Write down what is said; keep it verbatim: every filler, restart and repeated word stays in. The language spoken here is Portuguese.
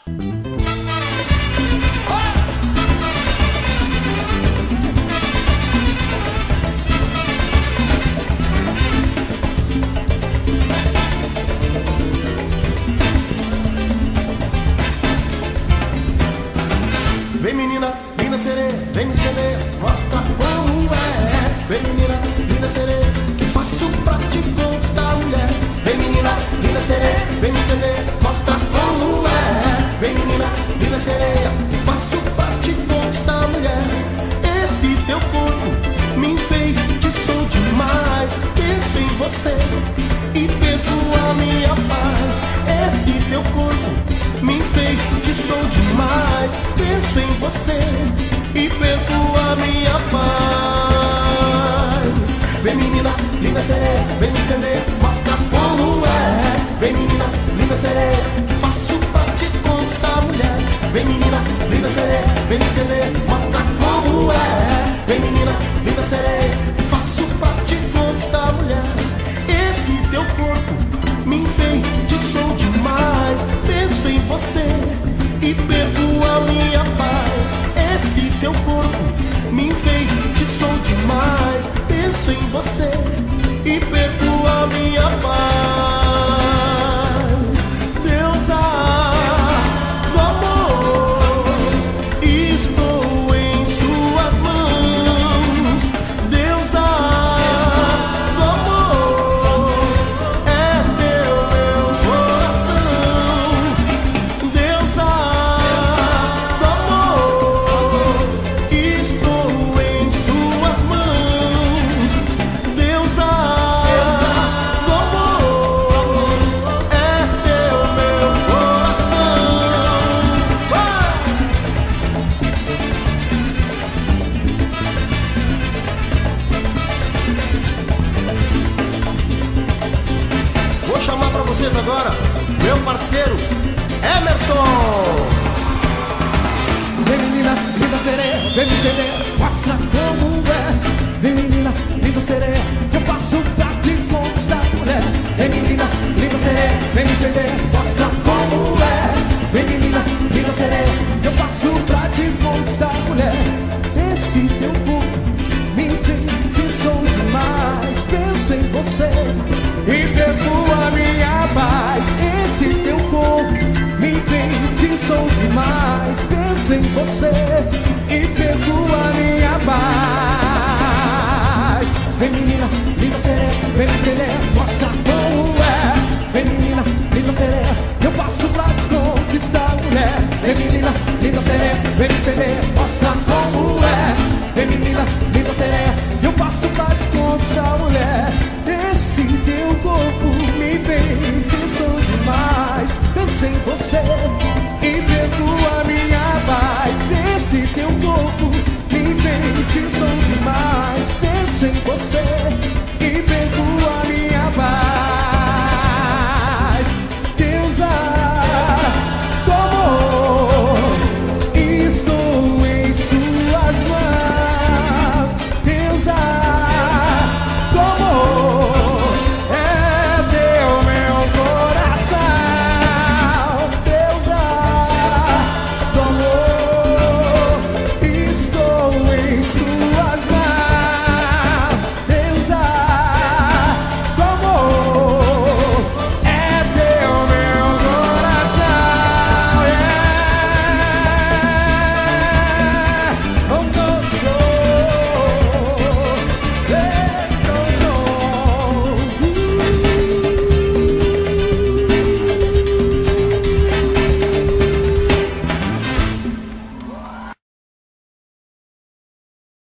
Vem menina, linda sereia, vem me sereia, mostra como é. Vem menina, linda sereia, que faço pra te conquistar, mulher. Vem menina, linda sereia, vem me sereia, mostra como é. Vem menina, linda sereia, que faço pra te conquistar, mulher. Esse teu corpo me enfeitiçou demais. Penso em você e perco a minha paz. Esse teu corpo me enfeitiçou demais. Penso em você e perco a minha paz. Vem menina, linda sereia, vem me acender, mostra como é. Vem menina, linda sereia, faço pra te conquistar, mulher. Vem menina, linda sereia, vem me acender, mostra como é. Vem menina, linda sereia, faço pra te conquistar, mulher. Esse teu corpo me enfeitiçou demais. Penso em você e perco a minha paz. Esse teu corpo me enfeitiçou demais. Penso em você e perco a minha paz. Deusa do amor, estou em suas mãos. Deusa do amor, é teu meu coração. Deusa do amor, estou em suas mãos. Deusa do amor, é teu meu coração. Vai! Vou chamar pra vocês agora meu parceiro Emerson. Vem menina, linda sereia, vem me ceder, mostra como é. Vem menina, linda sereia, eu faço pra te conquistar, mulher. Vem menina, linda sereia, vem me ceder, mostra como é. Vem menina, linda sereia, eu faço pra te conquistar, mulher. Esse teu corpo me enfeitiçou demais. Penso em você e perco a minha paz. Esse teu corpo me enfeitiçou demais. Penso em você e perco a minha paz. Vem menina, linda sereia, vem me ceder, mostra como é. Vem menina, linda sereia, eu passo pra te conquistar, mulher. Vem menina, linda sereia, vem me ceder, mostra como é. Vem menina, linda sereia, eu passo pra te conquistar, mulher. Esse teu corpo me enfeitiçou demais. Penso em você